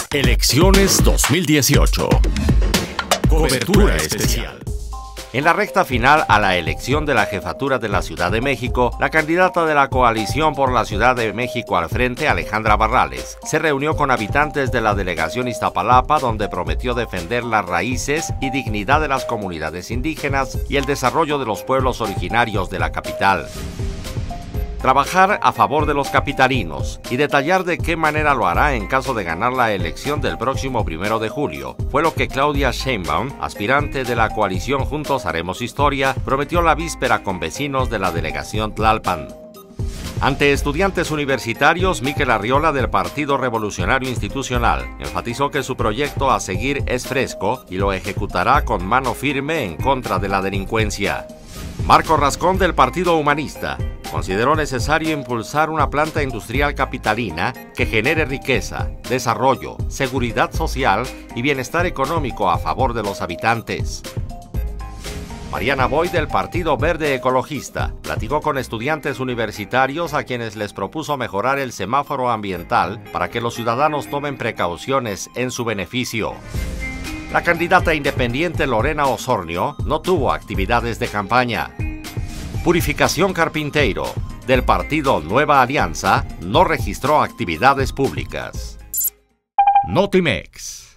Elecciones 2018. Cobertura especial. En la recta final a la elección de la jefatura de la Ciudad de México, la candidata de la coalición por la Ciudad de México al frente, Alejandra Barrales, se reunió con habitantes de la delegación Iztapalapa, donde prometió defender las raíces y dignidad de las comunidades indígenas y el desarrollo de los pueblos originarios de la capital. Trabajar a favor de los capitalinos y detallar de qué manera lo hará en caso de ganar la elección del próximo 1 de julio fue lo que Claudia Sheinbaum, aspirante de la coalición Juntos Haremos Historia, prometió la víspera con vecinos de la delegación Tlalpan. Ante estudiantes universitarios, Miquel Arriola del Partido Revolucionario Institucional enfatizó que su proyecto a seguir es fresco y lo ejecutará con mano firme en contra de la delincuencia. Marco Rascón del Partido Humanista consideró necesario impulsar una planta industrial capitalina que genere riqueza, desarrollo, seguridad social y bienestar económico a favor de los habitantes. Mariana Boy del Partido Verde Ecologista platicó con estudiantes universitarios a quienes les propuso mejorar el semáforo ambiental para que los ciudadanos tomen precauciones en su beneficio. La candidata independiente Lorena Osornio no tuvo actividades de campaña. Purificación Carpinteiro, del partido Nueva Alianza, no registró actividades públicas. Notimex.